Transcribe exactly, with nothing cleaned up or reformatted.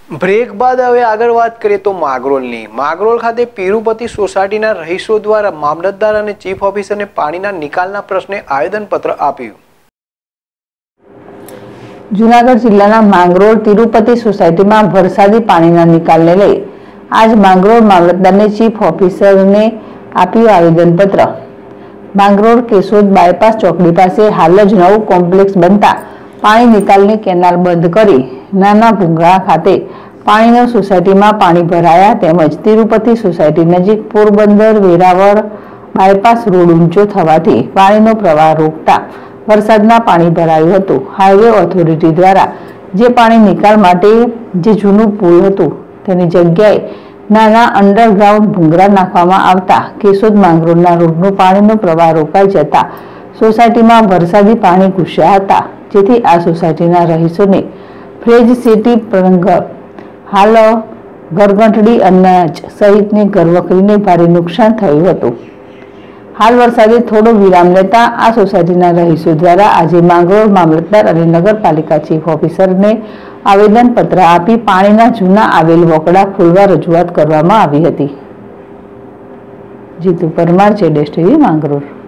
Break બાદ હવે આગળ વાત કરીએ તો માંગરોળની માંગરોળ ખાતે તિરુપતિ સોસાયટીના રહીશો દ્વારા મામલતદાર અને ચીફ ઓફિસરને પાણીના નિકાલના પ્રશ્ને આવેદનપત્ર આપ્યું। જૂનાગઢ જિલ્લાના માંગરોળ તિરુપતિ સોસાયટીમાં વરસાદી પાણીના નિકાલને લઈ આજ માંગરોળ મામલતદારને ચીફ ઓફિસરને આપ્યું આવેદનપત્ર। માંગરોળ કેશોદ બાયપાસ ચોકડી પાસે હાલ જ નવું કોમ્પ્લેક્સ બનતા પાણી નિકાલની કેનાલ બંધ કરી નાના ભૂંગળા ખાતે પાણીનો સોસાયટીમાં પાણી ભરાયા તેમજ તિરુપતિ સોસાયટી નજીક પોરબંદર વેરાવળ બાયપાસ રોડ ઊંચો થવાથી પાણીનો પ્રવાહ રોકતા વરસાદના પાણી ભરાયું હતું। હાઈવે ઓથોરિટી દ્વારા જે પાણી નિકાલ માટે જે જૂનું પુલ હતું તેની જગ્યાએ નાના અંડરગ્રાઉન્ડ ભૂંગળા નાખવામાં આવતા કેશોદ માંગરોળના રોડનો પાણીનો પ્રવાહ રોકાઈ જતા સોસાયટીમાં વરસાદી પાણી ઘૂસ્યા હતા, જેથી આ સોસાયટીના રહીશોને ફ્રેજ સિટી પ્રંગર હાલ ઘરગંઠડી અનાજ સહિતની ઘરવખરીને ભારે નુકસાન થયું હતું। હાલ વરસાદે થોડો વિરામ લેતા આ સોસાયટીના રહીશો દ્વારા આજે માંગરોળ મામલતદાર અને નગરપાલિકા ચીફ ઓફિસરને આવેદનપત્ર આપી પાણીના જૂના આવેલ વોકડા ખોલવા રજૂઆત કરવામાં આવી હતી। જીતુ પરમાર, જેડેશ ટીવી, માંગરોળ।